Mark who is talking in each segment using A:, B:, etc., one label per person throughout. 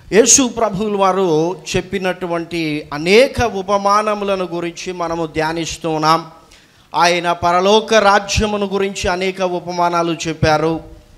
A: యేసు ప్రభువుల వారు చెప్పినటువంటి అనేక ఉపమానములను గురించి మనము ధ్యానిస్తూ ఉన్నాం. ఆయన పరలోక రాజ్యమును గురించి అనేక ఉపమానాలు చెప్పారు.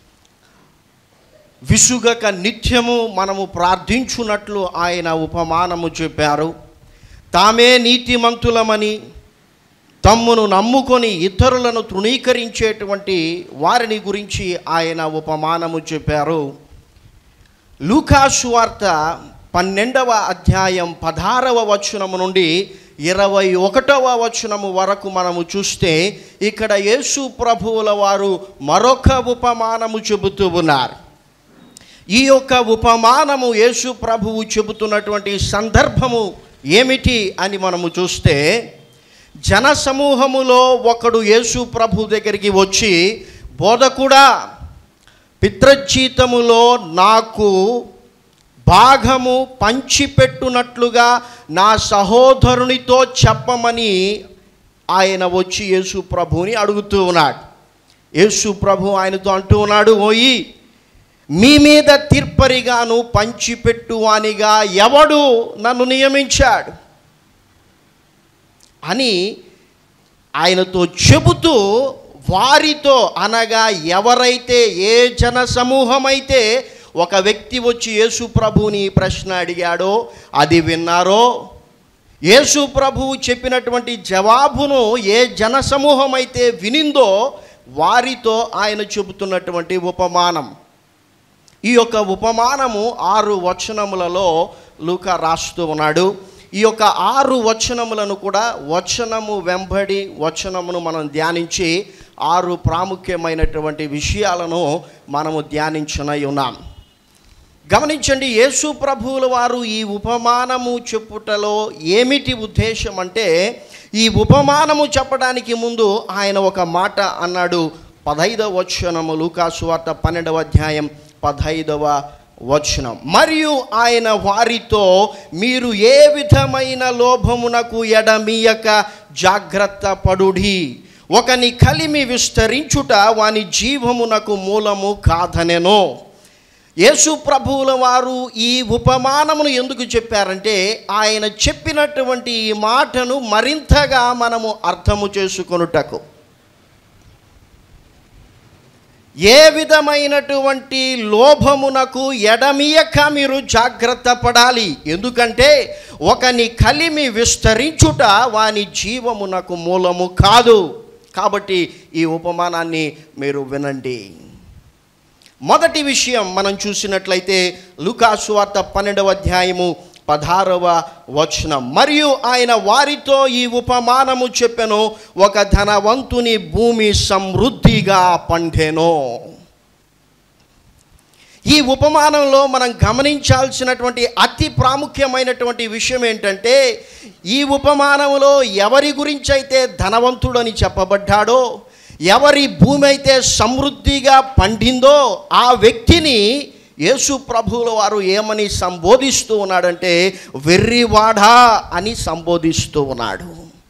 A: విసుగక నిత్యము మనము ప్రార్థించున్నట్లు ఆయన ఉపమానము చెప్పారు. తామే నీతిమంతులమని తమ్మును నమ్ముకొని ఇతరులను తృణీకరించేటువంటి వారిని గురించి ఆయన ఉపమానము చెప్పారు. లూకా సువార్త 12వ అధ్యాయం 16వ వచనము నుండి 21వ వచనము వరకు మనము చూస్తే ఇక్కడ యేసు ప్రభువుల వారు మరొక ఉపమానము చెబుతూ ఉన్నారు. ఈ యొక్క ఉపమానము యేసు ప్రభువు చెబుతున్నటువంటి సందర్భము ఏమిటి అని మనము చూస్తే, జన సమూహములో ఒకడు యేసు ప్రభు దగ్గరికి వచ్చి, బోధకుడా, పితృజీతములో నాకు భాగము పంచిపెట్టునట్లుగా నా సహోదరునితో చెప్పమని ఆయన వచ్చి యేసు ప్రభుని అడుగుతూ ఉన్నాడు. యేసు ప్రభు ఆయనతో అంటూ ఉన్నాడు, ఓయి, మీ మీద తీర్పరిగాను పంచిపెట్టువానిగా ఎవడు నన్ను నియమించాడు అని ఆయనతో చెబుతూ, వారితో అనగా ఎవరైతే, ఏ జన సమూహమైతే ఒక వ్యక్తి వచ్చి యేసు ప్రభువుని ప్రశ్న అడిగాడో అది విన్నారో, యేసు ప్రభువు చెప్పినటువంటి జవాబును ఏ జన సమూహం అయితే వినిందో వారితో ఆయన చెబుతున్నటువంటి ఉపమానం. ఈ యొక్క ఉపమానము 6 వచనములలో లూకా రాస్తూ ఉన్నాడు. ఈ యొక్క 6 వచనములను కూడా వచనము వెంబడి వచనమును మనం ధ్యానించి 6 ప్రాముఖ్యమైనటువంటి విషయాలను మనము ధ్యానించనై ఉన్నాం. గమనించండి, యేసు ప్రభువుల వారు ఈ ఉపమానము చెప్పుటలో ఏమిటి ఉద్దేశం అంటే, ఈ ఉపమానము చెప్పడానికి ముందు ఆయన ఒక మాట అన్నాడు. 15వ వచనము, లూకా సువార్త 12వ అధ్యాయం 15వ వచనం. మరియు ఆయన వారితో, మీరు ఏ విధమైన లోభమునకు ఎడమీయక జాగ్రత్త పడుడి. ఒకని కలిమి విస్తరించుట వాని జీవమునకు మూలము కాదనెను. యేసు ప్రభువుల వారు ఈ ఉపమానమును ఎందుకు చెప్పారంటే, ఆయన చెప్పినటువంటి ఈ మాటను మరింతగా మనము అర్థము చేసుకొనుటకు. ఏ విధమైనటువంటి లోభమునకు ఎడమియక మీరు జాగ్రత్త పడాలి. ఎందుకంటే ఒకని కలిమి విస్తరించుట వాని జీవమునకు మూలము కాదు. కాబట్టి ఈ ఉపమానాన్ని మీరు వినండి. మొదటి విషయం మనం చూసినట్లయితే లూకా సువార్త 12వ అధ్యాయము 16వ వచనం. మరియు ఆయన వారితో ఈ ఉపమానము చెప్పెను, ఒక ధనవంతుని భూమి సమృద్ధిగా పండెను. ఈ ఉపమానంలో మనం గమనించాల్సినటువంటి అతి ప్రాముఖ్యమైనటువంటి విషయం ఏంటంటే, ఈ ఉపమానంలో ఎవరి గురించి అయితే ధనవంతుడని చెప్పబడ్డాడో, ఎవరి భూమి అయితే సమృద్ధిగా పండిందో ఆ వ్యక్తిని యేసు ప్రభువుల వారు ఏమని సంబోధిస్తూ ఉన్నాడంటే, వెర్రివాడా అని సంబోధిస్తూ ఉన్నాడు.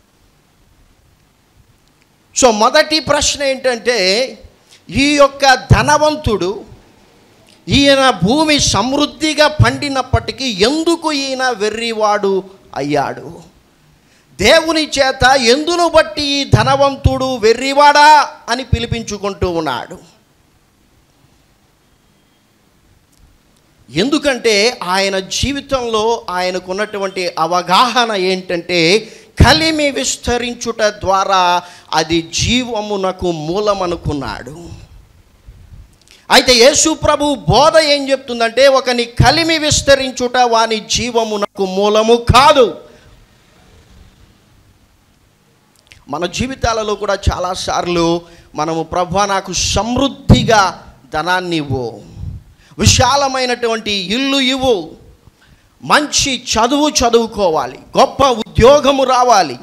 A: సో మొదటి ప్రశ్న ఏంటంటే, ఈ యొక్క ధనవంతుడు, ఈయన భూమి సమృద్ధిగా పండినప్పటికీ ఎందుకు ఈయన వెర్రివాడు అయ్యాడు? దేవుని చేత ఎందును బట్టి ఈ ధనవంతుడు వెర్రివాడా అని పిలిపించుకుంటూ ఉన్నాడు? ఎందుకంటే ఆయన జీవితంలో ఆయనకున్నటువంటి అవగాహన ఏంటంటే, కలిమి విస్తరించుట ద్వారా అది జీవమునకు మూలమనుకున్నాడు. అయితే యేసు ప్రభు బోధ ఏం చెప్తుందంటే, ఒకని కలిమి విస్తరించుట వాని జీవమునకు మూలము కాదు. మన జీవితాలలో కూడా చాలాసార్లు మనము, ప్రభువా నాకు సమృద్ధిగా ధనాన్ని ఇవ్వు, విశాలమైనటువంటి ఇల్లు ఇవ్వు, మంచి చదువు చదువుకోవాలి, గొప్ప ఉద్యోగము రావాలి,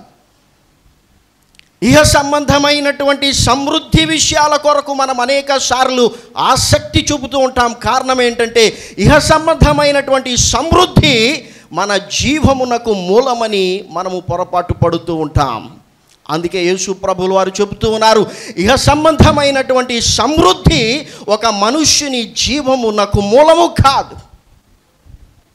A: ఇహ సంబంధమైనటువంటి సమృద్ధి విషయాల కొరకు మనం అనేక సార్లు ఆసక్తి చూపుతూ ఉంటాం. కారణం ఏంటంటే, ఇహ సంబంధమైనటువంటి సమృద్ధి మన జీవమునకు మూలమని మనము పొరపాటు పడుతూ ఉంటాం. అందుకే యేసు ప్రభువుల వారు చెబుతూ ఉన్నారు, ఇహ సంబంధమైనటువంటి సమృద్ధి ఒక మనుష్యుని జీవమునకు మూలము కాదు.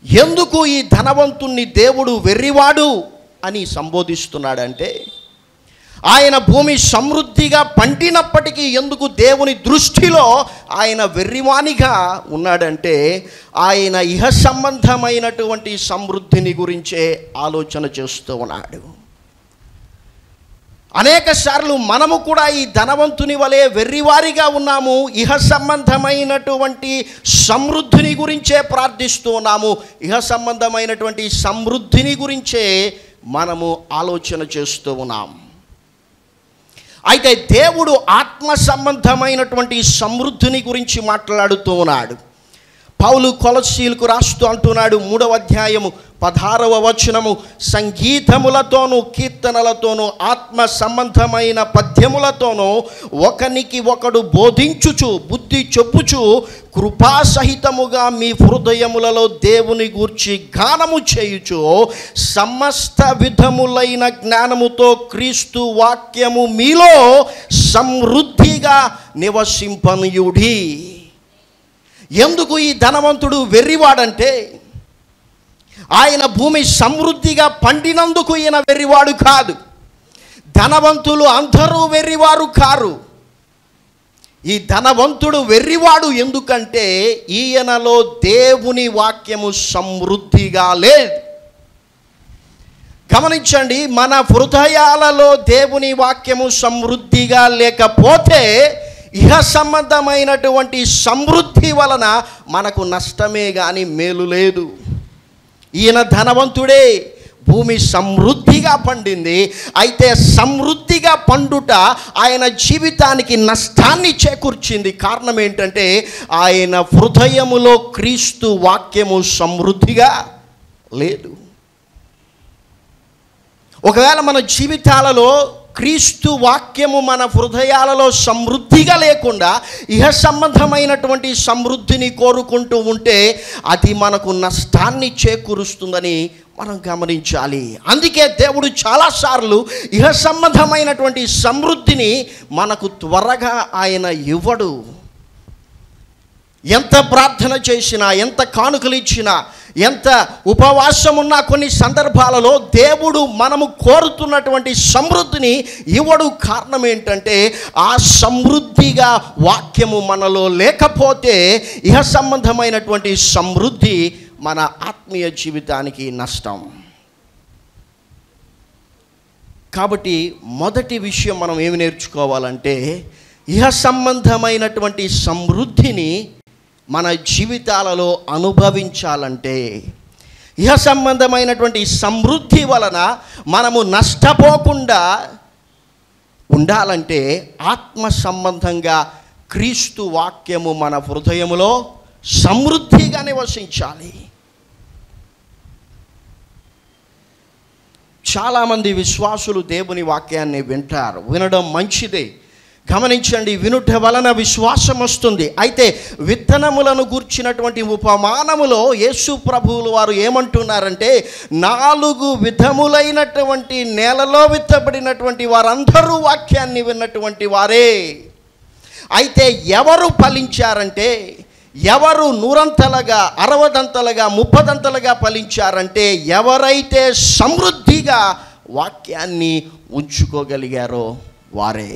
A: ఎందుకు ఈ ధనవంతుణ్ణి దేవుడు వెర్రివాడు అని సంబోధిస్తున్నాడంటే, ఆయన భూమి సమృద్ధిగా పండినప్పటికీ ఎందుకు దేవుని దృష్టిలో ఆయన వెర్రివానిగా ఉన్నాడంటే, ఆయన ఇహ సంబంధమైనటువంటి సమృద్ధిని గురించే ఆలోచన చేస్తూ ఉన్నాడు. అనేక సార్లు మనము కూడా ఈ ధనవంతుని వలె వెర్రివారిగా ఉన్నాము. ఇహ సంబంధమైనటువంటి సమృద్ధిని గురించే ప్రార్థిస్తూ ఉన్నాము. ఇహ సంబంధమైనటువంటి సమృద్ధిని గురించే మనము ఆలోచన చేస్తూ ఉన్నాం. అయితే దేవుడు ఆత్మ సంబంధమైనటువంటి సమృద్ధిని గురించి మాట్లాడుతూ ఉన్నాడు. పౌలు కొలస్సీలకు రాస్తూ అంటున్నాడు, 3వ అధ్యాయము 16వ వచనము, సంగీతములతోనూ కీర్తనలతోనూ ఆత్మ సంబంధమైన పద్యములతోనూ ఒకనికి ఒకడు బోధించుచు బుద్ధి చెప్పుచు కృపాసహితముగా మీ హృదయములలో దేవుని గూర్చి గానము చేయుచు సమస్త విధములైన జ్ఞానముతో క్రీస్తు వాక్యము మీలో సమృద్ధిగా నివసింపనీయుడి. ఎందుకు ఈ ధనవంతుడు వెర్రివాడంటే, ఆయన భూమి సమృద్ధిగా పండినందుకు ఈయన వెర్రివాడు కాదు. ధనవంతులు అందరూ వెర్రివారు కారు. ఈ ధనవంతుడు వెర్రివాడు ఎందుకంటే ఈయనలో దేవుని వాక్యము సమృద్ధిగా లేదు. గమనించండి, మన హృదయాలలో దేవుని వాక్యము సమృద్ధిగా లేకపోతే ఇహ సంబంధమైనటువంటి సమృద్ధి వలన మనకు నష్టమే కానీ మేలు లేదు. ఈయన ధనవంతుడే, భూమి సమృద్ధిగా పండింది. అయితే సమృద్ధిగా పండుట ఆయన జీవితానికి నష్టాన్ని చేకూర్చింది. కారణం ఏంటంటే ఆయన హృదయములో క్రీస్తు వాక్యము సమృద్ధిగా లేదు. ఒకవేళ మన జీవితాలలో క్రీస్తు వాక్యము మన హృదయాలలో సమృద్ధిగా లేకుండా ఇహ సంబంధమైనటువంటి సమృద్ధిని కోరుకుంటూ ఉంటే అది మనకు నష్టాన్ని చేకూరుస్తుందని మనం గమనించాలి. అందుకే దేవుడు చాలాసార్లు ఇహ సంబంధమైనటువంటి సమృద్ధిని మనకు త్వరగా ఆయన ఇవ్వడు. ఎంత ప్రార్థన చేసినా, ఎంత కానుకలు ఇచ్చినా, ఎంత ఉపవాసం ఉన్నా కొన్ని సందర్భాలలో దేవుడు మనము కోరుతున్నటువంటి సమృద్ధిని ఇవ్వడు. కారణం ఏంటంటే ఆ సమృద్ధిగా వాక్యము మనలో లేకపోతే ఇహ సంబంధమైనటువంటి సమృద్ధి మన ఆత్మీయ జీవితానికి నష్టం. కాబట్టి మొదటి విషయం మనం ఏమి నేర్చుకోవాలంటే, ఇహ సంబంధమైనటువంటి సమృద్ధిని మన జీవితాలలో అనుభవించాలంటే, ఇహ సంబంధమైనటువంటి సమృద్ధి వలన మనము నష్టపోకుండా ఉండాలంటే ఆత్మ సంబంధంగా క్రీస్తు వాక్యము మన హృదయములో సమృద్ధిగా నివసించాలి. చాలామంది విశ్వాసులు దేవుని వాక్యాన్ని వింటారు. వినడం మంచిదే. గమనించండి, వినుట వలన విశ్వాసం వస్తుంది. అయితే విత్తనములను గూర్చినటువంటి ఉపమానములో యేసు ప్రభువులు వారు ఏమంటున్నారంటే, 4 విధములైనటువంటి నేలలో విత్తబడినటువంటి వారందరూ వాక్యాన్ని విన్నటువంటి వారే. అయితే ఎవరు ఫలించారంటే, ఎవరు 100 60 30 ఫలించారంటే ఎవరైతే సమృద్ధిగా వాక్యాన్ని ఉంచుకోగలిగారో వారే.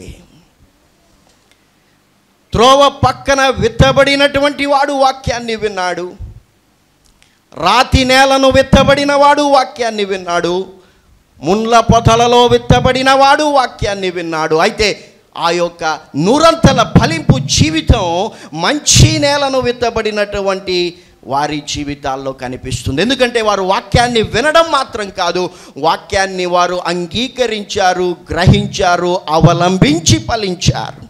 A: త్రోవ పక్కన విత్తబడినటువంటి వాడు వాక్యాన్ని విన్నాడు. రాతి నేలను విత్తబడిన వాడు వాక్యాన్ని విన్నాడు. ముళ్ళ పొదలలో విత్తబడిన వాడు వాక్యాన్ని విన్నాడు. అయితే ఆ యొక్క 100 ఫలింపు జీవితం మంచి నేలను విత్తబడినటువంటి వారి జీవితాల్లో కనిపిస్తుంది. ఎందుకంటే వారు వాక్యాన్ని వినడం మాత్రం కాదు, వాక్యాన్ని వారు అంగీకరించారు, గ్రహించారు, అవలంబించి ఫలించారు.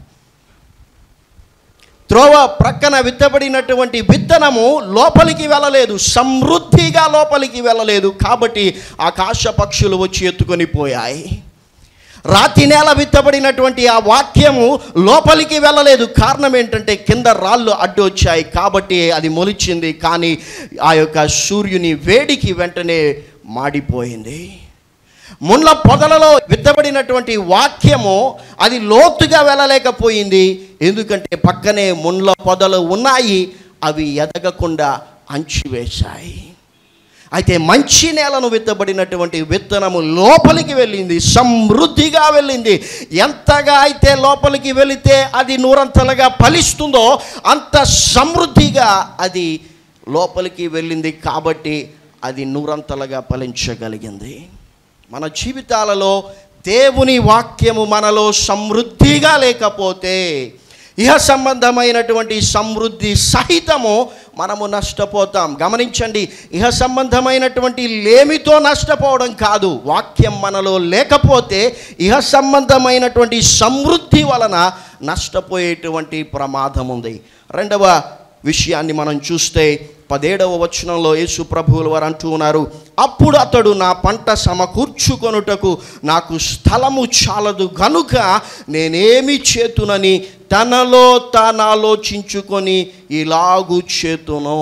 A: త్రోవ ప్రక్కన విత్తబడినటువంటి విత్తనము లోపలికి వెళ్ళలేదు, సమృద్ధిగా లోపలికి వెళ్ళలేదు. కాబట్టి ఆకాశ పక్షులు వచ్చి ఎత్తుకొని పోయాయి. రాతి నేల విత్తబడినటువంటి ఆ వాక్యము లోపలికి వెళ్ళలేదు. కారణం ఏంటంటే కింద రాళ్ళు అడ్డు వచ్చాయి. కాబట్టి అది మొలిచింది, కానీ ఆ యొక్క సూర్యుని వేడికి వెంటనే మాడిపోయింది. ముళ్ళ పొదలలో విత్తబడినటువంటి వాక్యము అది లోతుగా వెళ్ళలేకపోయింది. ఎందుకంటే పక్కనే ముళ్ళ పొదలు ఉన్నాయి, అవి ఎదగకుండా అంచివేశాయి. అయితే మంచి నేలను విత్తబడినటువంటి విత్తనము లోపలికి వెళ్ళింది, సమృద్ధిగా వెళ్ళింది. ఎంతగా అయితే లోపలికి వెళితే అది నూరంతలుగా ఫలిస్తుందో అంత సమృద్ధిగా అది లోపలికి వెళ్ళింది. కాబట్టి అది నూరంతలుగా ఫలించగలిగింది. మన జీవితాలలో దేవుని వాక్యము మనలో సమృద్ధిగా లేకపోతే ఇహ సంబంధమైనటువంటి సమృద్ధి సహితము మనము నష్టపోతాం. గమనించండి, ఇహ సంబంధమైనటువంటి లేమితో నష్టపోవడం కాదు, వాక్యం మనలో లేకపోతే ఇహ సంబంధమైనటువంటి సమృద్ధి వలన నష్టపోయేటువంటి ప్రమాదం ఉంది. రెండవ విషయాన్ని మనం చూస్తే 17వ వచనంలో యేసు ప్రభువుల వారు అంటూ ఉన్నారు, అప్పుడు అతడు నా పంట సమకూర్చుకొనుటకు నాకు స్థలము చాలదు గనుక నేనేమి చేతునని తనలో తాను ఆలోచించుకొని ఇలాగు చేతును.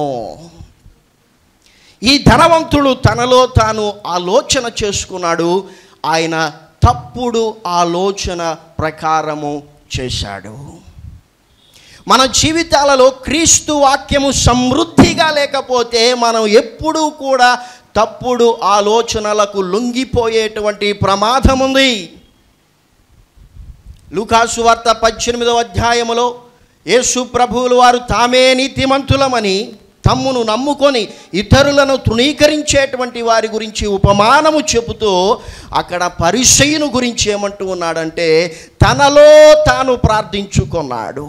A: ఈ ధనవంతుడు తనలో తాను ఆలోచన చేసుకున్నాడు. ఆయన తప్పుడు ఆలోచన ప్రకారము చేశాడు. మన జీవితాలలో క్రీస్తు వాక్యము సమృద్ధిగా లేకపోతే మనం ఎప్పుడూ కూడా తప్పుడు ఆలోచనలకు లొంగిపోయేటువంటి ప్రమాదం ఉంది. లూకాసు వార్త 18వ అధ్యాయములో యేసు ప్రభువులు వారు తామే నీతిమంతులమని తమ్మును నమ్ముకొని ఇతరులను తృణీకరించేటువంటి వారి గురించి ఉపమానము చెబుతూ అక్కడ పరిసయ్యుని గురించి ఏమంటూ ఉన్నాడంటే, తనలో తాను ప్రార్థించుకున్నాడు.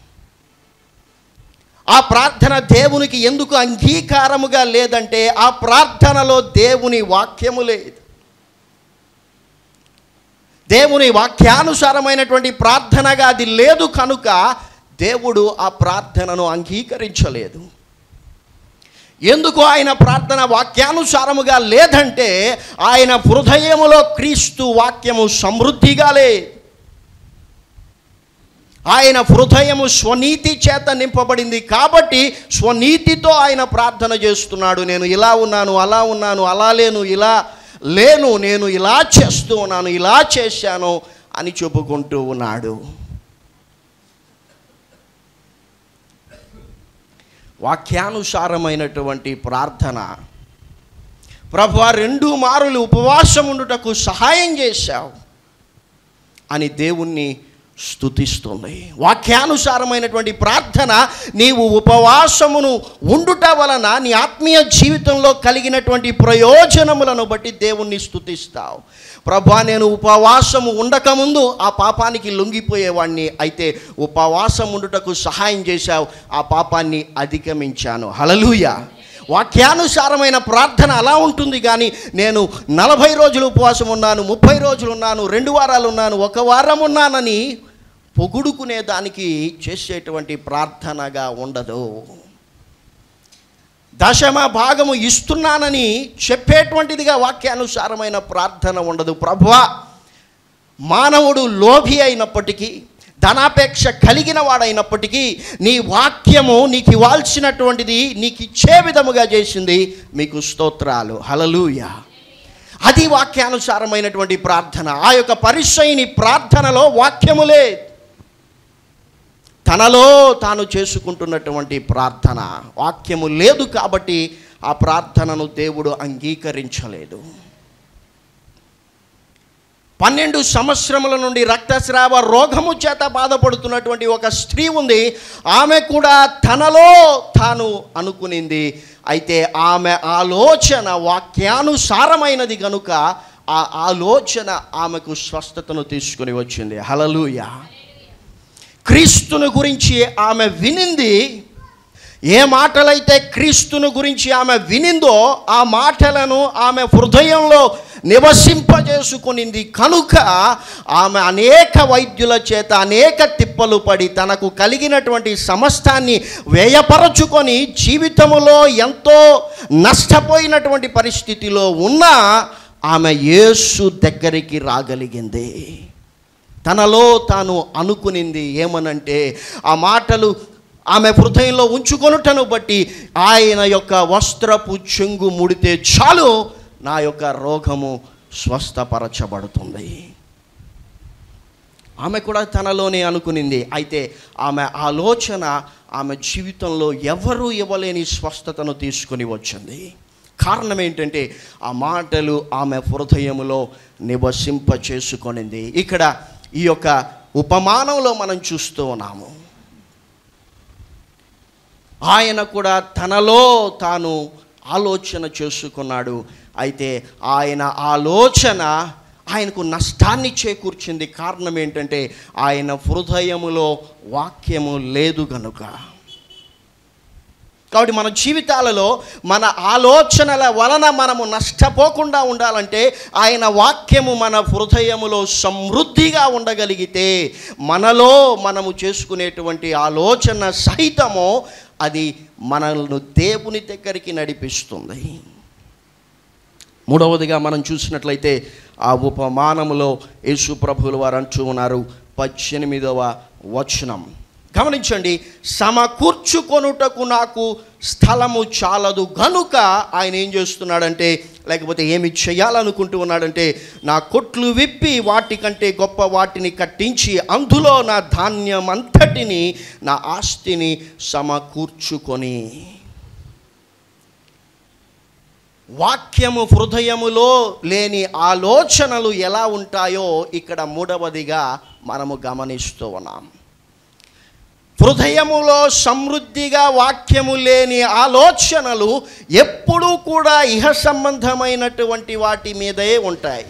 A: ఆ ప్రార్థన దేవునికి ఎందుకు అంగీకారముగా లేదంటే ఆ ప్రార్థనలో దేవుని వాక్యము లేదు. దేవుని వాక్యానుసారమైనటువంటి ప్రార్థనగా అది లేదు కనుక దేవుడు ఆ ప్రార్థనను అంగీకరించలేదు. ఎందుకు ఆయన ప్రార్థన వాక్యానుసారముగా లేదంటే ఆయన హృదయములో క్రీస్తు వాక్యము సమృద్ధిగా లేదు. ఆయన హృదయము స్వనీతి చేత నింపబడింది కాబట్టి స్వనీతితో ఆయన ప్రార్థన చేస్తున్నాడు. నేను ఇలా ఉన్నాను, అలా ఉన్నాను, అలా లేను, ఇలా లేను, నేను ఇలా చేస్తూ ఉన్నాను, ఇలా చేశాను అని చెప్పుకుంటూ ఉన్నాడు. వాక్యానుసారమైనటువంటి ప్రార్థన, ప్రభువా 2 మారులు ఉపవాసం ఉండుటకు సహాయం చేశావు అని దేవుణ్ణి స్తుతిస్తుంది. వాక్యానుసారమైనటువంటి ప్రార్థన, నీవు ఉపవాసమును ఉండుట వలన నీ ఆత్మీయ జీవితంలో కలిగినటువంటి ప్రయోజనములను బట్టి దేవుణ్ణి స్తుతిస్తావు. ప్రభువా నేను ఉపవాసము ఉండకముందు ఆ పాపానికి లొంగిపోయేవాడిని, అయితే ఉపవాసం ఉండుటకు సహాయం చేశావు, ఆ పాపాన్ని అధిగమించాను. హల్లెలూయా. వాక్యానుసారమైన ప్రార్థన అలా ఉంటుంది. కానీ నేను 40 రోజులు ఉపవాసం ఉన్నాను, 30 రోజులు ఉన్నాను, 2 వారాలు ఉన్నాను, 1 వారం ఉన్నానని పొగుడుకునే దానికి చేసేటువంటి ప్రార్థనగా ఉండదు. దశమ భాగము ఇస్తున్నానని చెప్పేటువంటిదిగా వాక్యానుసారమైన ప్రార్థన ఉండదు. ప్రభువా, మానవుడు లోభి అయినప్పటికీ, ధనాపేక్ష కలిగిన వాడైనప్పటికీ నీ వాక్యము నీకు ఇవ్వాల్సినటువంటిది నీకు ఇచ్చే విధముగా చేసింది, మీకు స్తోత్రాలు. హల్లెలూయా. అది వాక్యానుసారమైనటువంటి ప్రార్థన. ఆ యొక్క పరిసయ్యుని ప్రార్థనలో వాక్యములే, తనలో తాను చేసుకుంటున్నటువంటి ప్రార్థన, వాక్యము లేదు కాబట్టి ఆ ప్రార్థనను దేవుడు అంగీకరించలేదు. 12 సంవత్సరముల నుండి రక్తస్రావ రోగము చేత బాధపడుతున్నటువంటి ఒక స్త్రీ ఉంది. ఆమె కూడా తనలో తాను అనుకునింది. అయితే ఆమె ఆలోచన వాక్యానుసారమైనది కనుక ఆ ఆలోచన ఆమెకు స్వస్థతను తీసుకుని వచ్చింది. హల్లెలూయా. క్రీస్తుని గురించి ఆమె వినింది. ఏ మాటలైతే క్రీస్తుని గురించి ఆమె వినిందో ఆ మాటలను ఆమె హృదయంలో నివసింపజేసుకునింది కనుక ఆమె అనేక వైద్యుల చేత అనేక తిప్పలు పడి తనకు కలిగినటువంటి సమస్తాన్ని వ్యయపరచుకొని జీవితములో ఎంతో నష్టపోయినటువంటి పరిస్థితిలో ఉన్నా ఆమె యేసు దగ్గరికి రాగలిగింది. తనలో తాను అనుకునింది ఏమనంటే, ఆ మాటలు ఆమె హృదయంలో ఉంచుకొనుటను బట్టి ఆయన యొక్క వస్త్రపు చెంగు ముడితే చాలు నా యొక్క రోగము స్వస్థపరచబడుతుంది. ఆమె కూడా తనలోనే అనుకునింది. అయితే ఆమె ఆలోచన ఆమె జీవితంలో ఎవరూ ఇవ్వలేని స్వస్థతను తీసుకుని వచ్చింది. కారణం ఏంటంటే ఆ మాటలు ఆమె హృదయములో నివసింప చేసుకొనింది. ఇక్కడ ఈ యొక్క ఉపమానంలో మనం చూస్తూ ఉన్నాము, ఆయన కూడా తనలో తాను ఆలోచన చేసుకున్నాడు. అయితే ఆయన ఆలోచన ఆయనకు నష్టాన్ని చేకూర్చింది. కారణం ఏంటంటే ఆయన హృదయములో వాక్యము లేదు గనుక. కాబట్టి మన జీవితాలలో మన ఆలోచనల వలన మనము నష్టపోకుండా ఉండాలంటే ఆయన వాక్యము మన హృదయములో సమృద్ధిగా ఉండగలిగితే మనలో మనము చేసుకునేటువంటి ఆలోచన సహితము అది మనల్ని దేవుని దగ్గరికి నడిపిస్తుంది. మూడవదిగా మనం చూసినట్లయితే ఆ ఉపమానములో యేసు ప్రభువుల వారు అంటూ ఉన్నారు, 18వ వచనం గమనించండి. సమకూర్చుకొనుటకు నాకు స్థలము చాలదు గనుక ఆయన ఏం చేస్తున్నాడంటే, లేకపోతే ఏమి చేయాలనుకుంటూ ఉన్నాడంటే, నా కొట్లు విప్పి వాటికంటే గొప్ప వాటిని కట్టించి అందులో నా ధాన్యం అంతటిని నా ఆస్తిని సమకూర్చుకొని. వాక్యము హృదయములో లేని ఆలోచనలు ఎలా ఉంటాయో ఇక్కడ మూడవదిగా మనము గమనిస్తూ ఉన్నాం. హృదయములో సమృద్ధిగా వాక్యము లేని ఆలోచనలు ఎప్పుడూ కూడా ఇహ సంబంధమైనటువంటి వాటి మీదే ఉంటాయి.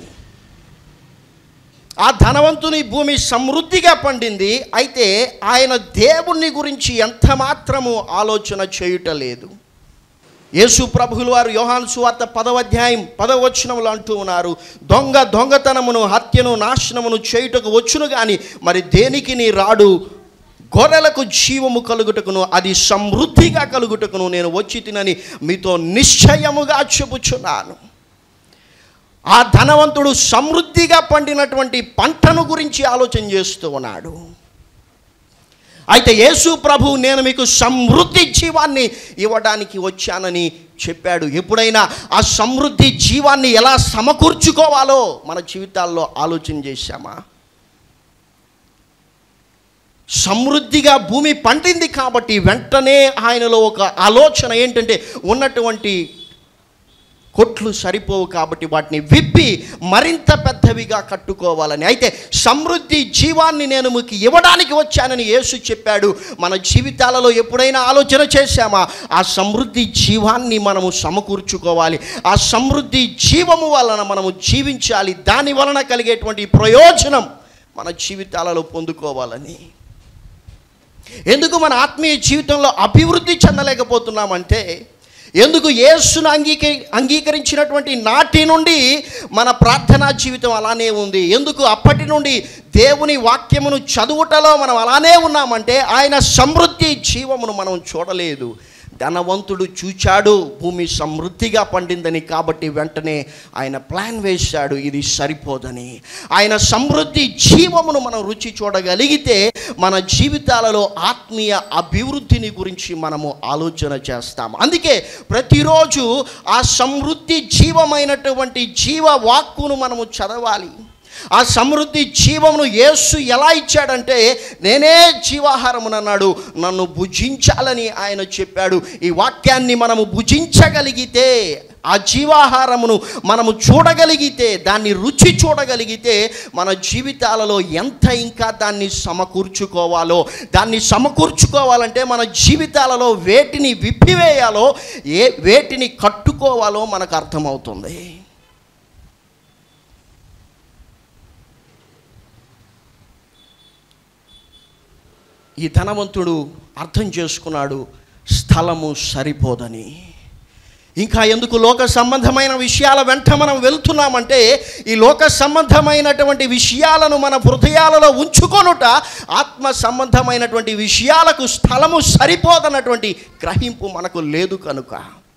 A: ఆ ధనవంతుని భూమి సమృద్ధిగా పండింది, అయితే ఆయన దేవుని గురించి ఎంత మాత్రము ఆలోచన చేయుటలేదు. యేసు ప్రభువుల వారు యోహాను సువార్త 10వ అధ్యాయం 10వ వచనంలో అంటూ ఉన్నారు, దొంగతనమును హత్యను నాశనమును చేయుటకు వచ్చును కానీ మరి దేనికి నీ రాడు, గొర్రెలకు జీవము కలుగుటకును అది సమృద్ధిగా కలుగుటకును నేను వచ్చి తినని మీతో నిశ్చయముగా చెప్పుచున్నాను. ఆ ధనవంతుడు సమృద్ధిగా పండినటువంటి పంటను గురించి ఆలోచన చేస్తూ ఉన్నాడు. అయితే యేసు ప్రభు నేను మీకు సమృద్ధి జీవాన్ని ఇవ్వడానికి వచ్చానని చెప్పాడు. ఎప్పుడైనా ఆ సమృద్ధి జీవాన్ని ఎలా సమకూర్చుకోవాలో మన జీవితాల్లో ఆలోచన చేశామా? సమృద్ధిగా భూమి పండింది కాబట్టి వెంటనే ఆయనలో ఒక ఆలోచన ఏంటంటే, ఉన్నటువంటి కొట్లు సరిపోవు కాబట్టి వాటిని విప్పి మరింత పెద్దవిగా కట్టుకోవాలని. అయితే సమృద్ధి జీవాన్ని నేను మీకు ఇవ్వడానికి వచ్చానని యేసు చెప్పాడు. మన జీవితాలలో ఎప్పుడైనా ఆలోచన చేశామా? ఆ సమృద్ధి జీవాన్ని మనము సమకూర్చుకోవాలి, ఆ సమృద్ధి జీవము వలన మనము జీవించాలి, దాని వలన కలిగేటువంటి ప్రయోజనం మన జీవితాలలో పొందుకోవాలని. ఎందుకు మన ఆత్మీయ జీవితంలో అభివృద్ధి చెందలేకపోతున్నామంటే, ఎందుకు యేసును అంగీకరించినటువంటి నాటి నుండి మన ప్రార్థనా జీవితం అలానే ఉంది? ఎందుకు అప్పటి నుండి దేవుని వాక్యమును చదువుటలో మనం అలానే ఉన్నామంటే, ఆయన సమృద్ధి జీవమును మనం చూడలేదు. ధనవంతుడు చూచాడు భూమి సమృద్ధిగా పండిందని, కాబట్టి వెంటనే ఆయన ప్లాన్ వేశాడు, ఇది సరిపోదని. ఆయన సమృద్ధి జీవమును మనం రుచి చూడగలిగితే మన జీవితాలలో ఆత్మీయ అభివృద్ధిని గురించి మనము ఆలోచన చేస్తాం. అందుకే ప్రతిరోజు ఆ సమృద్ధి జీవమైనటువంటి జీవ వాక్కును మనము చదవాలి. ఆ సమృద్ధి జీవమును యేసు ఎలా ఇచ్చాడంటే, నేనే జీవాహారమునన్నాడు, నన్ను భుజించాలని ఆయన చెప్పాడు. ఈ వాక్యాన్ని మనము భుజించగలిగితే, ఆ జీవాహారమును మనము చూడగలిగితే, దాన్ని రుచి చూడగలిగితే మన జీవితాలలో ఎంత ఇంకా దాన్ని సమకూర్చుకోవాలో, దాన్ని సమకూర్చుకోవాలంటే మన జీవితాలలో వేటిని విప్పివేయాలో, వేటిని కట్టుకోవాలో మనకు అర్థమవుతుంది. ఈ ధనవంతుడు అర్థం చేసుకున్నాడు, స్థలము సరిపోదని. ఇంకా ఎందుకు లోక సంబంధమైన విషయాల వెంట మనం వెళ్తున్నామంటే, ఈ లోక సంబంధమైనటువంటి విషయాలను మన హృదయాలలో ఉంచుకొనుట ఆత్మ సంబంధమైనటువంటి విషయాలకు స్థలము సరిపోదన్నటువంటి గ్రహింపు మనకు లేదు కనుక.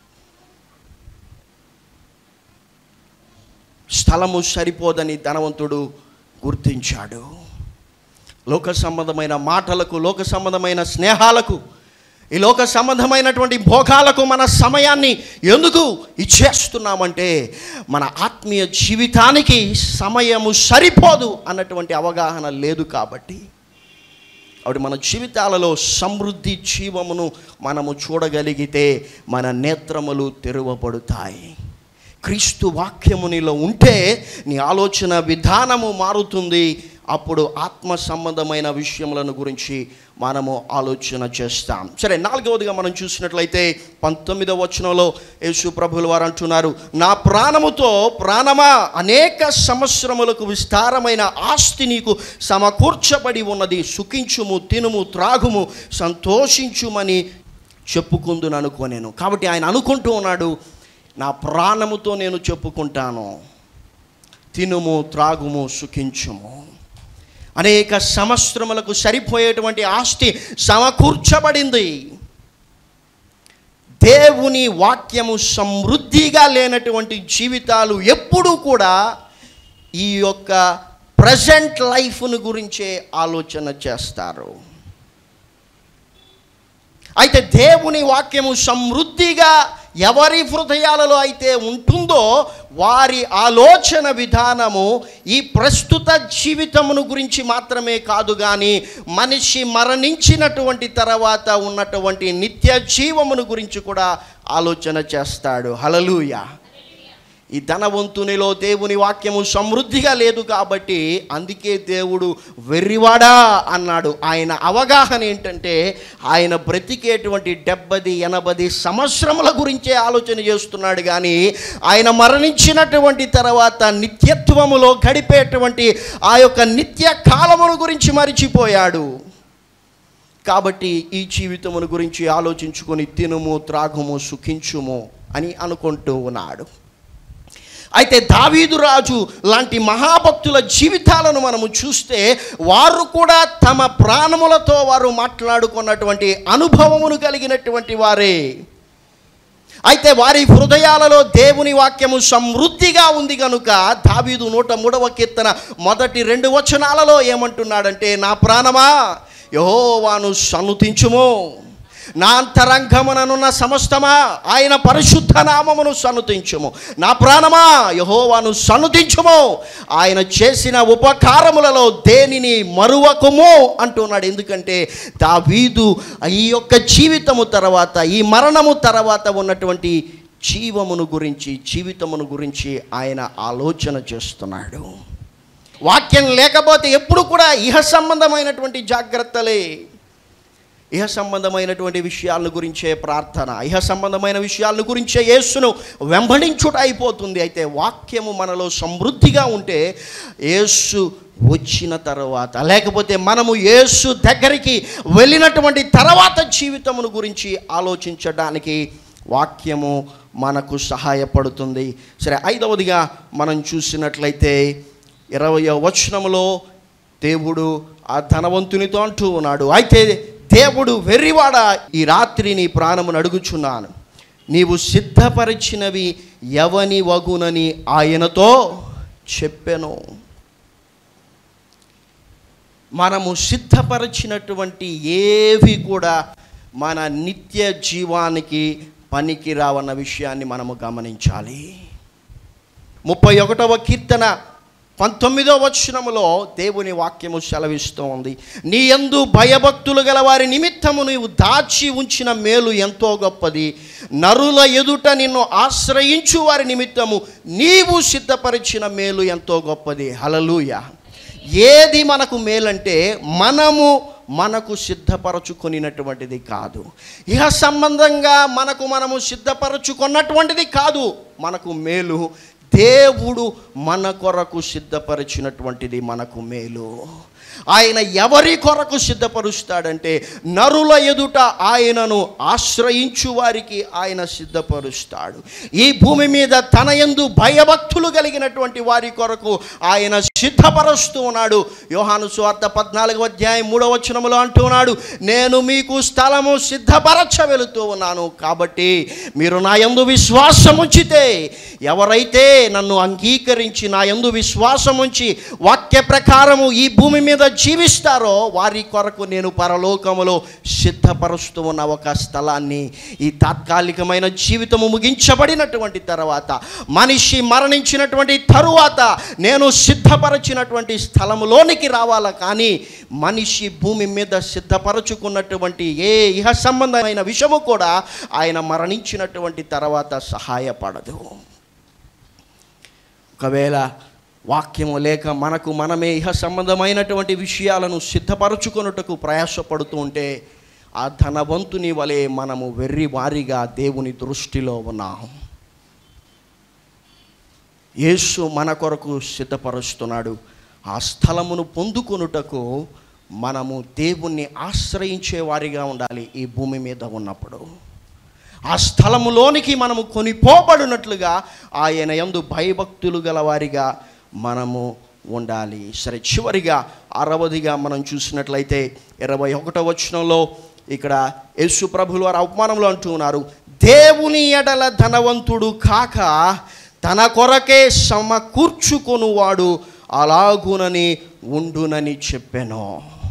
A: స్థలము సరిపోదని ధనవంతుడు గుర్తించాడు. లోక సంబంధమైన మాటలకు, లోక సంబంధమైన స్నేహాలకు, ఈ లోక సంబంధమైనటువంటి భోగాలకు మన సమయాన్ని ఎందుకు ఇచ్చేస్తున్నామంటే, మన ఆత్మీయ జీవితానికి సమయము సరిపోదు అన్నటువంటి అవగాహన లేదు కాబట్టి. కాబట్టి మన జీవితాలలో సమృద్ధి జీవమును మనము చూడగలిగితే మన నేత్రములు తెరవబడతాయి. క్రీస్తు వాక్యము నీలో ఉంటే నీ ఆలోచన విధానము మారుతుంది. అప్పుడు ఆత్మ సంబంధమైన విషయములను గురించి మనము ఆలోచన చేస్తాం. సరే, 4వదిగా మనం చూసినట్లయితే 19వ వచనంలో యేసు ప్రభువుల వారు అంటున్నారు, నా ప్రాణముతో ప్రాణమా, అనేక సంవత్సరములకు విస్తారమైన ఆస్తి నీకు సమకూర్చబడి ఉన్నది, సుఖించుము, తినుము, త్రాగుము, సంతోషించుమని చెప్పుకుందును అనుకోనేను. కాబట్టి ఆయన అనుకుంటూ ఉన్నాడు, నా ప్రాణముతో నేను చెప్పుకుంటాను, తినుము, త్రాగుము, సుఖించుము. అనేక సంవత్సరములకు సరిపోయేటువంటి ఆస్తి సమకూర్చబడింది. దేవుని వాక్యము సమృద్ధిగా లేనటువంటి జీవితాలు ఎప్పుడూ కూడా ఈ యొక్క ప్రజెంట్ లైఫ్ను గురించే ఆలోచన చేస్తారు. అయితే దేవుని వాక్యము సమృద్ధిగా ఎవరి హృదయాలలో అయితే ఉంటుందో వారి ఆలోచన విధానము ఈ ప్రస్తుత జీవితమును గురించి మాత్రమే కాదు, కానీ మనిషి మరణించినటువంటి తర్వాత ఉన్నటువంటి నిత్య జీవమును గురించి కూడా ఆలోచన చేస్తాడు. హల్లెలూయా. ఈ ధనవంతునిలో దేవుని వాక్యము సమృద్ధిగా లేదు కాబట్టి అందుకే దేవుడు వెర్రివాడా అన్నాడు. ఆయన అవగాహన ఏంటంటే ఆయన బ్రతికేటువంటి 70-80 సంవత్సరముల గురించే ఆలోచన చేస్తున్నాడు, కానీ ఆయన మరణించినటువంటి తర్వాత నిత్యత్వములో గడిపేటువంటి ఆ యొక్క నిత్య కాలమును గురించి మరిచిపోయాడు. కాబట్టి ఈ జీవితమును గురించి ఆలోచించుకొని తినుము, త్రాగుము, సుఖించుము అని అనుకుంటూ ఉన్నాడు. అయితే దావీదు రాజు లాంటి మహాభక్తుల జీవితాలను మనము చూస్తే వారు కూడా తమ ప్రాణములతో వారు మాట్లాడుకున్నటువంటి అనుభవమును కలిగినటువంటి వారే. అయితే వారి హృదయాలలో దేవుని వాక్యము సమృద్ధిగా ఉంది కనుక దావీదు 103వ కీర్తన మొదటి 2 వచనాలలో ఏమంటున్నాడంటే, నా ప్రాణమా యెహోవాను సన్నుతించుము, నా అంతరంగముననున్న సమస్తమా ఆయన పరిశుద్ధ నామమును సన్నుతించుము. నా ప్రాణమా యెహోవాను సన్నుతించుము, ఆయన చేసిన ఉపకారములలో దేనిని మరువకుము అంటున్నాడు. ఎందుకంటే దావీదు ఈ యొక్క జీవితము తర్వాత, ఈ మరణము తర్వాత ఉన్నటువంటి జీవితమును గురించి ఆయన ఆలోచన చేస్తున్నాడు. వాక్యం లేకపోతే ఎప్పుడు కూడా ఇహ సంబంధమైనటువంటి జాగ్రత్తలే, ఇహ సంబంధమైనటువంటి విషయాలను గురించే ప్రార్థన, ఇహ సంబంధమైన విషయాలను గురించే యేసును వెంబడించుట అయిపోతుంది. అయితే వాక్యము మనలో సమృద్ధిగా ఉంటే యేసు వచ్చిన తర్వాత, లేకపోతే మనము యేసు దగ్గరికి వెళ్ళినటువంటి తర్వాత జీవితమును గురించి ఆలోచించడానికి వాక్యము మనకు సహాయపడుతుంది. సరే, 5వదిగా మనం చూసినట్లయితే 20వ వచనములో దేవుడు ఆ ధనవంతునితో అంటూ ఉన్నాడు, అయితే దేవుడు వెర్రివాడా, ఈ రాత్రి నీ ప్రాణమును అడుగుచున్నాను, నీవు సిద్ధపరిచినవి ఎవని వగునని ఆయనతో చెప్పెను. మనము సిద్ధపరిచినటువంటి ఏవి కూడా మన నిత్య జీవానికి పనికి రావన్న విషయాన్ని మనము గమనించాలి. 31వ కీర్తన 19వ వచనములో దేవుని వాక్యము సెలవిస్తూ ఉంది, నీ యందు భయభక్తులు గల వారి నిమిత్తము నీవు దాచి ఉంచిన మేలు ఎంతో గొప్పది, నరుల ఎదుట నిన్ను ఆశ్రయించు వారి నిమిత్తము నీవు సిద్ధపరిచిన మేలు ఎంతో గొప్పది. హల్లెలూయా. ఏది మనకు మేలంటే మనకు సిద్ధపరచుకొనినటువంటిది కాదు, ఇహ సంబంధంగా మనము సిద్ధపరచుకున్నటువంటిది కాదు. మనకు మేలు దేవుడు మన కొరకు సిద్ధపరిచినటువంటిది మనకు మేలు. ఆయన ఎవరి కొరకు సిద్ధపరుస్తాడంటే నరుల ఎదుట ఆయనను ఆశ్రయించు వారికి ఆయన సిద్ధపరుస్తాడు. ఈ భూమి మీద తన యందు భయభక్తులు కలిగినటువంటి వారి కొరకు ఆయన సిద్ధపరుస్తూ ఉన్నాడు. యోహాను సువార్త 14వ అధ్యాయం 3వ వచనములో అంటున్నాడు, నేను మీకు స్థలము సిద్ధపరచ వెళుతూ ఉన్నాను, కాబట్టి మీరు నా యందు విశ్వాసం ఉంచితే, ఎవరైతే నన్ను అంగీకరించి నా యందు విశ్వాసం ఉంచి వాక్య ప్రకారము ఈ భూమి మీద జీవిస్తారో వారి కొరకు నేను పరలోకములో సిద్ధపరుస్తూ ఉన్న ఒక స్థలాన్ని, ఈ తాత్కాలికమైన జీవితము ముగించబడినటువంటి తర్వాత, మనిషి మరణించినటువంటి తరువాత నేను సిద్ధపరచినటువంటి స్థలములోనికి రావాలా. కానీ మనిషి భూమి మీద సిద్ధపరచుకున్నటువంటి ఏ ఇహ సంబంధమైన విషయము కూడా ఆయన మరణించినటువంటి తర్వాత సహాయపడదు. ఒకవేళ వాక్యము లేక మనకు మనమే ఇహ సంబంధమైనటువంటి విషయాలను సిద్ధపరచుకొనుటకు ప్రయాసపడుతూ ఉంటే ఆ ధనవంతుని వలె మనము వెర్రివారిగా దేవుని దృష్టిలో ఉన్నాం. యేసు మన కొరకు సిద్ధపరుస్తున్నాడు. ఆ స్థలమును పొందుకొనుటకు మనము దేవుణ్ణి ఆశ్రయించే వారిగా ఉండాలి. ఈ భూమి మీద ఉన్నప్పుడు ఆ స్థలములోనికి మనము కొనిపోబడినట్లుగా ఆయన యందు భయభక్తులు గల వారిగా మనము ఉండాలి. సరే, చివరిగా 6వదిగా మనం చూసినట్లయితే 21వ వచనంలో ఇక్కడ యేసు ప్రభువుల వారు అవమానంలో అంటూ ఉన్నారు, దేవుని ఎడల ధనవంతుడు కాక తన కొరకే సమకూర్చుకొనువాడు అలాగునని ఉండునని చెప్పాను.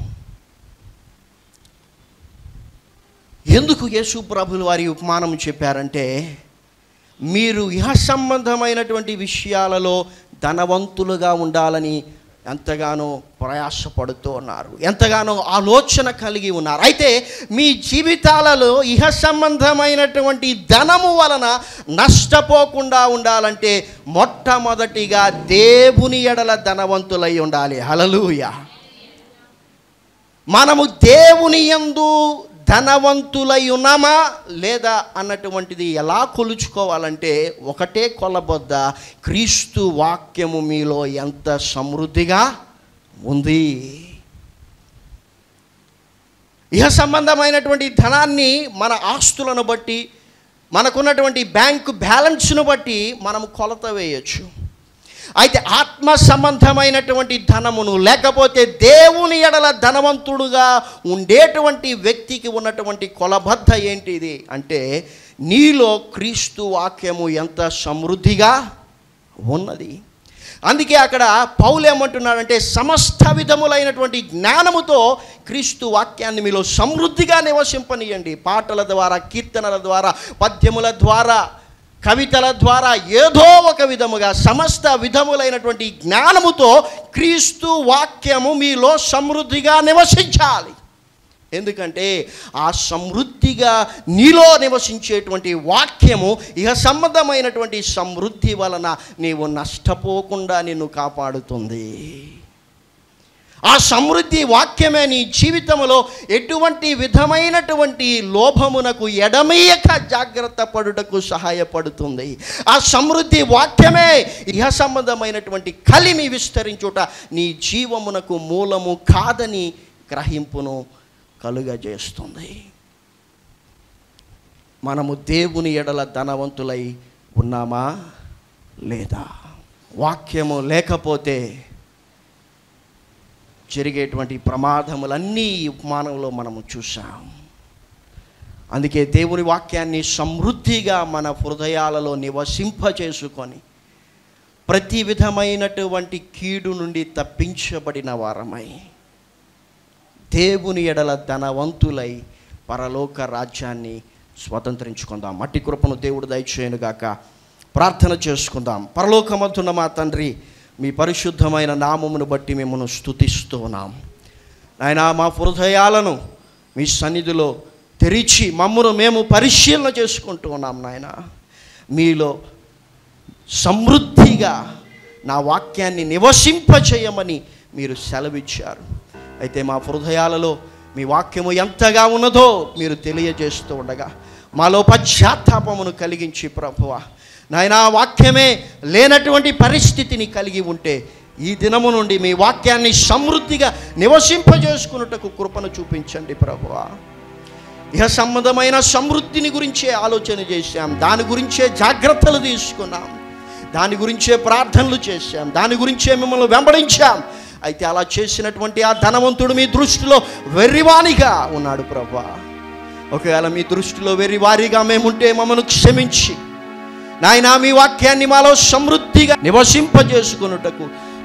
A: ఎందుకు యేసు ప్రభువుల వారి ఉపమానం చెప్పారంటే, మీరు ఇహ సంబంధమైనటువంటి విషయాలలో ధనవంతులుగా ఉండాలని ఎంతగానో ప్రయాసపడుతూ ఉన్నారు, ఎంతగానో ఆలోచన కలిగి ఉన్నారు. అయితే మీ జీవితాలలో ఇహ సంబంధమైనటువంటి ధనము వలన నష్టపోకుండా ఉండాలంటే మొట్టమొదటిగా దేవుని ఎడల ధనవంతులై ఉండాలి. హల్లెలూయా. మనము దేవుని యందు ధనవంతులై ఉన్నామా లేదా అన్నటువంటిది ఎలా కొలుచుకోవాలంటే, ఒకటే కొలబొద్ద, క్రీస్తు వాక్యము మీలో ఎంత సమృద్ధిగా ఉంది. ఇహ సంబంధమైనటువంటి ధనాన్ని మన ఆస్తులను బట్టి, మనకున్నటువంటి బ్యాంకు బ్యాలెన్స్ను బట్టి మనం కొలత వేయచ్చు. అయితే ఆత్మ సంబంధమైనటువంటి ధనమును, లేకపోతే దేవుని ఎడల ధనవంతుడుగా ఉండేటువంటి వ్యక్తికి ఉన్నటువంటి కొలబద్ద ఏంటిది అంటే, నీలో క్రీస్తు వాక్యము ఎంత సమృద్ధిగా ఉన్నది. అందుకే అక్కడ పౌలు ఏమంటున్నాడంటే, సమస్త విధములైనటువంటి జ్ఞానముతో క్రీస్తు వాక్యాన్ని మీలో సమృద్ధిగా నివసింపనీయండి. పాటల ద్వారా, కీర్తనల ద్వారా, పద్యముల ద్వారా, కవితల ద్వారా, ఏదో ఒక విధముగా సమస్త విధములైనటువంటి జ్ఞానముతో క్రీస్తు వాక్యము మీలో సమృద్ధిగా నివసించాలి. ఎందుకంటే ఆ సమృద్ధిగా నీలో నివసించేటువంటి వాక్యము ఇహ సంబంధమైనటువంటి సమృద్ధి వలన నీవు నష్టపోకుండా నిన్ను కాపాడుతుంది. ఆ సమృద్ధి వాక్యమే నీ జీవితంలో ఎటువంటి విధమైనటువంటి లోభమునకు ఎడమీయక జాగ్రత్త పడుటకు సహాయపడుతుంది. ఆ సమృద్ధి వాక్యమే ఇహ సంబంధమైనటువంటి కలిమి విస్తరించుట నీ జీవమునకు మూలము కాదని గ్రహింపును కలుగజేస్తుంది. మనము దేవుని ఎడల ధనవంతులై ఉన్నామా లేదా? వాక్యము లేకపోతే జరిగేటువంటి ప్రమాదములన్నీ ఈ ఉపమానంలో మనము చూసాం. అందుకే దేవుని వాక్యాన్ని సమృద్ధిగా మన హృదయాలలో నివసింపచేసుకొని ప్రతి విధమైనటువంటి కీడు నుండి తప్పించబడిన వారమై దేవుని ఎడల ధనవంతులై పరలోక రాజ్యాన్ని స్వతంత్రించుకుందాం. అట్టి కృపను దేవుడు దయచేయునుగాక. ప్రార్థన చేసుకుందాం. పరలోకమందున్న మా తండ్రి, మీ పరిశుద్ధమైన నామమును బట్టి మిమ్మల్ని స్తుతిస్తూ ఉన్నాం. నాయనా, మా హృదయాలను మీ సన్నిధిలో తెరిచి మమ్మను మేము పరిశీలన చేసుకుంటూ ఉన్నాం. నాయనా, మీలో సమృద్ధిగా నా వాక్యాన్ని నివసింపచేయమని మీరు సెలవిచ్చారు. అయితే మా హృదయాలలో మీ వాక్యము ఎంతగా ఉన్నదో మీరు తెలియజేస్తూ ఉండగా మాలో పశ్చాత్తాపమును కలిగించి, ప్రభువా నాయనా, వాక్యమే లేనటువంటి పరిస్థితిని కలిగి ఉంటే ఈ దినము నుండి మీ వాక్యాన్ని సమృద్ధిగా నివసింపజేసుకున్నటకు కృపను చూపించండి ప్రభువా. ఇహ సంబంధమైన సమృద్ధిని గురించే ఆలోచన చేశాం, దాని గురించే జాగ్రత్తలు తీసుకున్నాం, దాని గురించే ప్రార్థనలు చేశాం, దాని గురించే మిమ్మల్ని వెంబడించాం. అయితే అలా చేసినటువంటి ఆ ధనవంతుడు మీ దృష్టిలో వెర్రివానిగా ఉన్నాడు ప్రభువా. ఒకవేళ మీ దృష్టిలో వెర్రివారిగా మేముంటే మమ్మల్ని క్షమించి నాయనా, మీ వాక్యాన్ని మాలో సమృద్ధిగా నివసింపజేసుకున్నటకు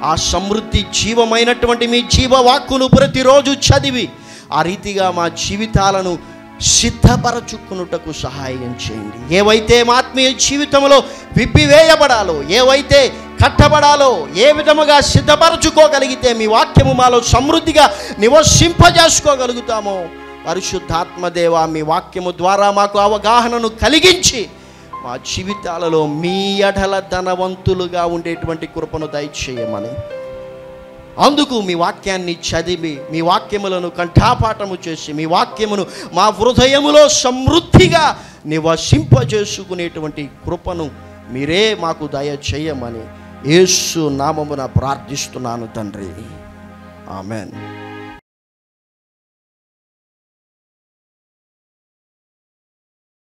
A: ఆ సమృద్ధి జీవమైనటువంటి మీ జీవవాక్కును ప్రతిరోజు చదివి ఆ రీతిగా మా జీవితాలను సిద్ధపరచుకున్నటకు సహాయం చేయండి. ఏవైతే మా ఆత్మీయ జీవితంలో విప్పివేయబడాలో, ఏవైతే కట్టబడాలో, ఏ విధముగా సిద్ధపరచుకోగలిగితే మీ వాక్యము మాలో సమృద్ధిగా నివసింపజేసుకోగలుగుతామో, పరిశుద్ధాత్మదేవ మీ వాక్యము ద్వారా మాకు అవగాహనను కలిగించి మా జీవితాలలో మీ ఎడల ధనవంతులుగా ఉండేటువంటి కృపను దయచేయమని, అందుకు మీ వాక్యాన్ని చదివి మీ వాక్యములను కంఠాపాఠము చేసి మీ వాక్యమును మా హృదయములో సమృద్ధిగా నివసింపజేసుకునేటువంటి కృపను మీరే మాకు దయచేయమని యేసు నామమున ప్రార్థిస్తున్నాను తండ్రి. ఆమెన్.